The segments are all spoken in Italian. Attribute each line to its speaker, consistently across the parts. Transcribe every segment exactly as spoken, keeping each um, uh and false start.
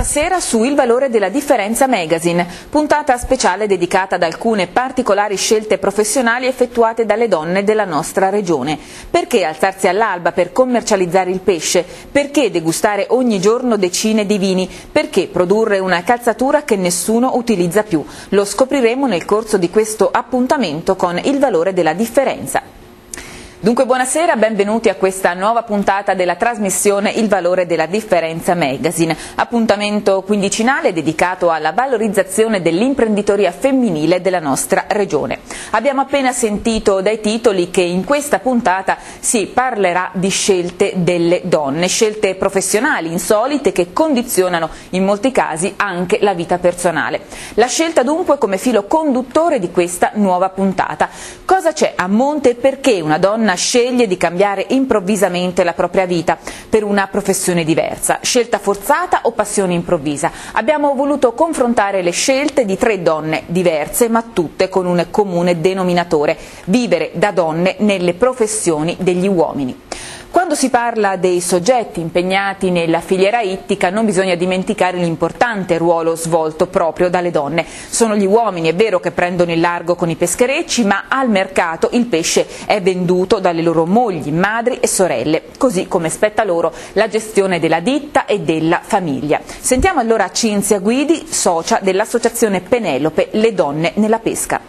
Speaker 1: sera su Il valore della differenza Magazine, puntata speciale dedicata ad alcune particolari scelte professionali effettuate dalle donne della nostra regione. Perché alzarsi all'alba per commercializzare il pesce? Perché degustare ogni giorno decine di vini? Perché produrre una calzatura che nessuno utilizza più? Lo scopriremo nel corso di questo appuntamento con Il valore della differenza. Dunque buonasera, benvenuti a questa nuova puntata della trasmissione Il valore della differenza Magazine, appuntamento quindicinale dedicato alla valorizzazione dell'imprenditoria femminile della nostra regione. Abbiamo appena sentito dai titoli che in questa puntata si parlerà di scelte delle donne, scelte professionali insolite che condizionano in molti casi anche la vita personale. La scelta dunque come filo conduttore di questa nuova puntata. Cosa c'è a monte e perché una donna sceglie di cambiare improvvisamente la propria vita per una professione diversa? Scelta forzata o passione improvvisa? Abbiamo voluto confrontare le scelte di tre donne diverse, ma tutte con un comune denominatore: vivere da donne nelle professioni degli uomini. Quando si parla dei soggetti impegnati nella filiera ittica non bisogna dimenticare l'importante ruolo svolto proprio dalle donne. Sono gli uomini, è vero, che prendono il largo con i pescherecci, ma al mercato il pesce è venduto dalle loro mogli, madri e sorelle, così come spetta loro la gestione della ditta e della famiglia. Sentiamo allora Cinzia Guidi, socia dell'associazione Penelope, le donne nella pesca.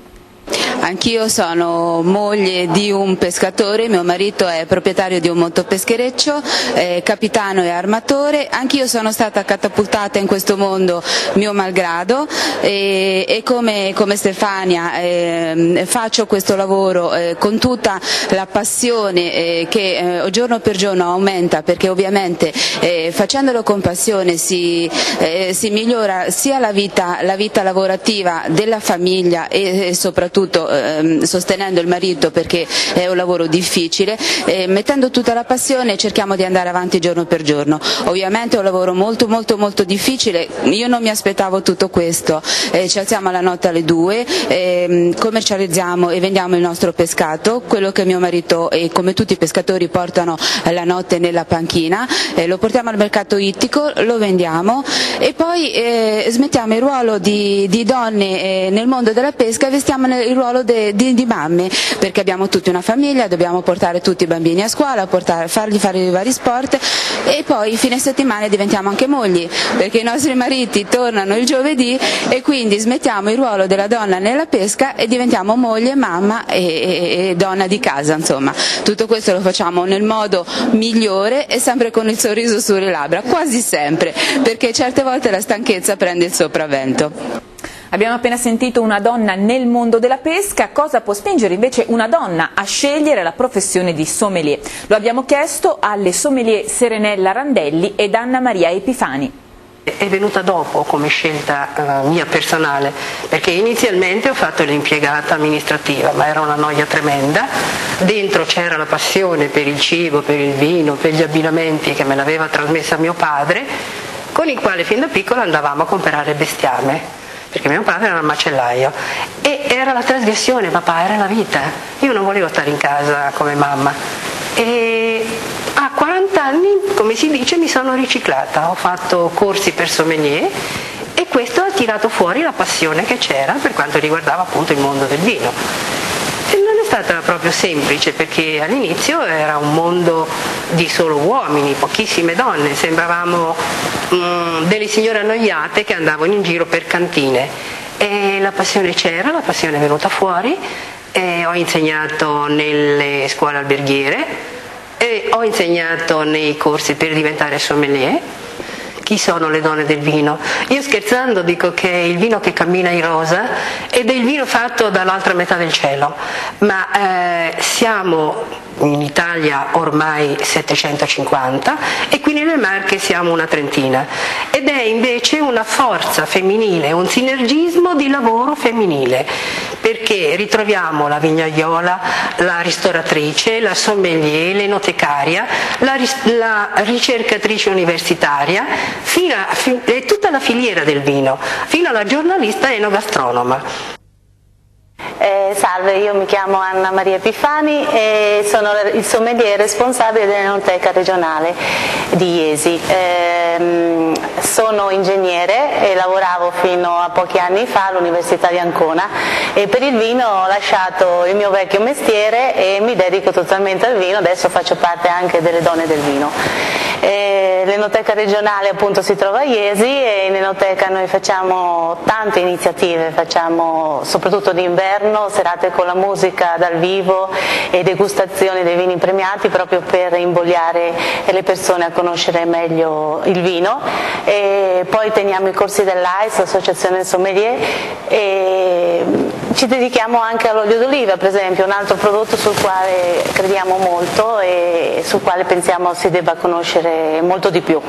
Speaker 2: Anch'io sono moglie di un pescatore, mio marito è proprietario di un motopeschereccio, eh, capitano e armatore. Anch'io sono stata catapultata in questo mondo mio malgrado e, e come, come Stefania eh, faccio questo lavoro eh, con tutta la passione eh, che eh, giorno per giorno aumenta, perché ovviamente eh, facendolo con passione si, eh, si migliora sia la vita, la vita lavorativa della famiglia e, e soprattutto sostenendo il marito, perché è un lavoro difficile, eh, mettendo tutta la passione cerchiamo di andare avanti giorno per giorno. Ovviamente è un lavoro molto molto molto difficile, io non mi aspettavo tutto questo, eh, ci alziamo alla notte alle due, eh, commercializziamo e vendiamo il nostro pescato, quello che mio marito e come tutti i pescatori portano la notte nella panchina, eh, lo portiamo al mercato ittico, lo vendiamo e poi eh, smettiamo il ruolo di, di donne eh, nel mondo della pesca e vestiamo il ruolo De, di, di mamme, perché abbiamo tutti una famiglia, dobbiamo portare tutti i bambini a scuola, portare, fargli fare i vari sport e poi fine settimana diventiamo anche mogli, perché i nostri mariti tornano il giovedì e quindi smettiamo il ruolo della donna nella pesca e diventiamo moglie, mamma e, e, e donna di casa. Insomma, tutto questo lo facciamo nel modo migliore e sempre con il sorriso sulle labbra, quasi sempre, perché certe volte la stanchezza prende il sopravvento.
Speaker 1: Abbiamo appena sentito una donna nel mondo della pesca. Cosa può spingere invece una donna a scegliere la professione di sommelier? Lo abbiamo chiesto alle sommelier Serenella Randelli ed Anna Maria Epifani.
Speaker 3: È venuta dopo come scelta uh, mia personale, perché inizialmente ho fatto l'impiegata amministrativa, ma era una noia tremenda. Dentro c'era la passione per il cibo, per il vino, per gli abbinamenti che me l'aveva trasmessa mio padre, con il quale fin da piccola andavamo a comprare bestiame, perché mio padre era un macellaio e era la trasgressione, papà, era la vita. Io non volevo stare in casa come mamma e a quaranta anni, come si dice, mi sono riciclata, ho fatto corsi per sommelier e questo ha tirato fuori la passione che c'era per quanto riguardava appunto il mondo del vino. E non è stata proprio semplice, perché all'inizio era un mondo di solo uomini, pochissime donne, sembravamo mm, delle signore annoiate che andavano in giro per cantine. E la passione c'era, la passione è venuta fuori, e ho insegnato nelle scuole alberghiere, e ho insegnato nei corsi per diventare sommelier. Chi sono le donne del vino? Io scherzando dico che è il vino che cammina in rosa ed è il vino fatto dall'altra metà del cielo, ma eh, siamo in Italia ormai settecentocinquanta e qui nelle Marche siamo una trentina, ed è invece una forza femminile, un sinergismo di lavoro femminile, perché ritroviamo la vignaiola, la ristoratrice, la sommelier, l'enotecaria, la, la ricercatrice universitaria, fino a, fi, è tutta la filiera del vino, fino alla giornalista enogastronoma.
Speaker 4: Eh, salve, io mi chiamo Anna Maria Epifani e sono il sommelier responsabile dell'Enoteca regionale di Jesi. Eh, sono ingegnere e lavoravo fino a pochi anni fa all'Università di Ancona e per il vino ho lasciato il mio vecchio mestiere e mi dedico totalmente al vino, adesso faccio parte anche delle donne del vino. Eh, L'Enoteca regionale appunto si trova a Jesi e in Enoteca noi facciamo tante iniziative, facciamo soprattutto d'inverno serate con la musica dal vivo e degustazioni dei vini premiati proprio per invogliare le persone a conoscere meglio il vino, e poi teniamo i corsi dell'A I S, l'Associazione Sommelier, e ci dedichiamo anche all'olio d'oliva, per esempio, un altro prodotto sul quale crediamo molto e sul quale pensiamo si debba conoscere molto di più.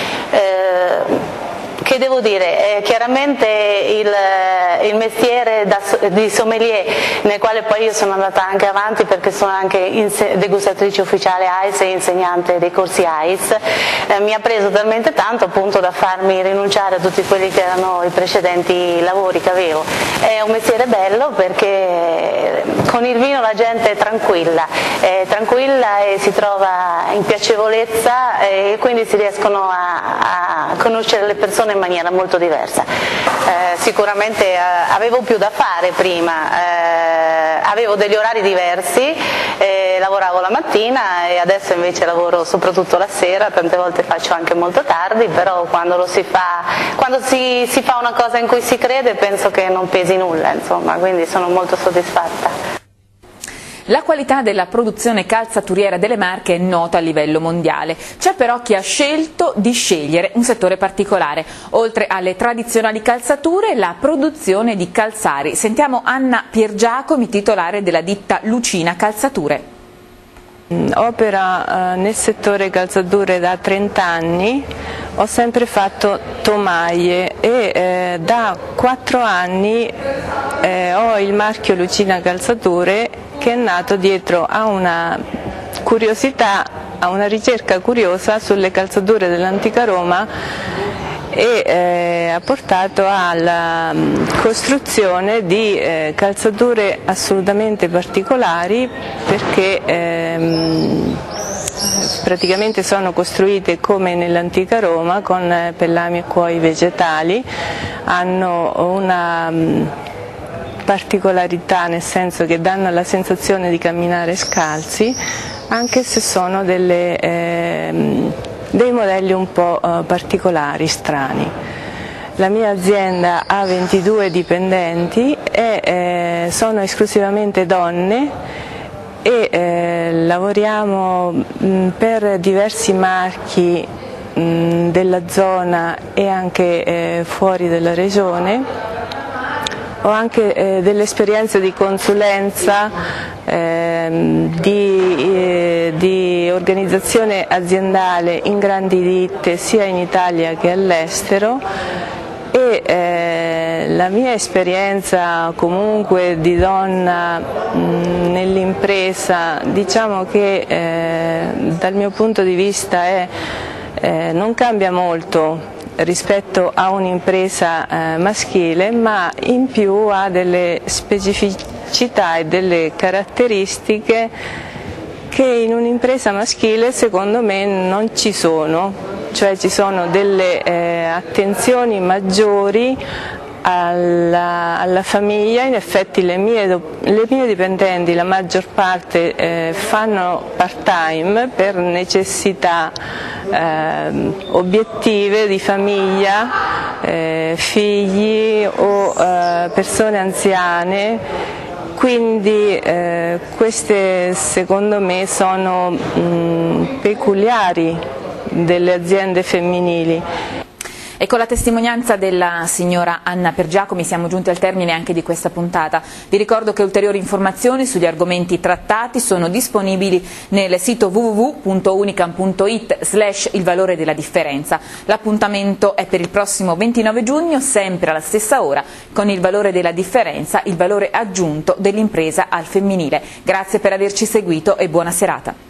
Speaker 4: Eh, Che devo dire? Eh, chiaramente il, il mestiere da, di sommelier, nel quale poi io sono andata anche avanti perché sono anche degustatrice ufficiale A I S e insegnante dei corsi A I S, eh, mi ha preso talmente tanto appunto da farmi rinunciare a tutti quelli che erano i precedenti lavori che avevo. È un mestiere bello perché con il vino la gente è tranquilla, è tranquilla e si trova in piacevolezza e quindi si riescono a, a conoscere le persone in maniera molto diversa. Eh, sicuramente eh, avevo più da fare prima, eh, avevo degli orari diversi, eh, lavoravo la mattina e adesso invece lavoro soprattutto la sera, tante volte faccio anche molto tardi, però quando, lo si, fa, quando si, si fa una cosa in cui si crede penso che non pesi nulla, insomma, quindi sono molto soddisfatta.
Speaker 1: La qualità della produzione calzaturiera delle Marche è nota a livello mondiale, c'è però chi ha scelto di scegliere un settore particolare. Oltre alle tradizionali calzature, la produzione di calzari. Sentiamo Anna Piergiacomi, titolare della ditta Lucina Calzature.
Speaker 5: Opera eh, nel settore calzature da trenta anni, ho sempre fatto tomaie e eh, da quattro anni eh, ho il marchio Lucina Calzature, che è nato dietro a una curiosità, a una ricerca curiosa sulle calzature dell'antica Roma e eh, ha portato alla costruzione di eh, calzature assolutamente particolari perché ehm, praticamente sono costruite come nell'antica Roma con eh, pellami e cuoio vegetali, hanno una mh, particolarità nel senso che danno la sensazione di camminare scalzi, anche se sono delle, ehm, dei modelli un po' eh, particolari, strani. La mia azienda ha ventidue dipendenti e eh, sono esclusivamente donne e eh, lavoriamo mh, per diversi marchi mh, della zona e anche eh, fuori della regione. Ho anche eh, delle esperienze di consulenza, eh, di, eh, di organizzazione aziendale in grandi ditte sia in Italia che all'estero e eh, la mia esperienza comunque di donna mh, nell'impresa, diciamo che eh, dal mio punto di vista è, eh, non cambia molto rispetto a un'impresa eh, maschile, ma in più ha delle specificità e delle caratteristiche che in un'impresa maschile secondo me non ci sono, cioè ci sono delle eh, attenzioni maggiori alla, alla famiglia. In effetti le mie, le mie dipendenti, la maggior parte eh, fanno part-time per necessità eh, obiettive di famiglia, eh, figli o eh, persone anziane, quindi eh, queste secondo me sono mh, peculiari delle aziende femminili.
Speaker 1: E con la testimonianza della signora Anna Piergiacomi siamo giunti al termine anche di questa puntata. Vi ricordo che ulteriori informazioni sugli argomenti trattati sono disponibili nel sito w w w punto unicam punto it slash il valore della differenza. L'appuntamento è per il prossimo ventinove giugno, sempre alla stessa ora, con il valore della differenza, il valore aggiunto dell'impresa al femminile. Grazie per averci seguito e buona serata.